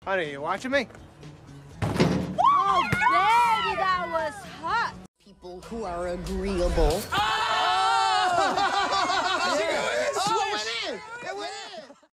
Honey, you watching me? Oh, baby, that was hot. People who are agreeable. Oh!